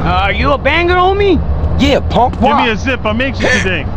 Are you a banger, homie? Yeah, punk. Give me a zip. I'm anxious today.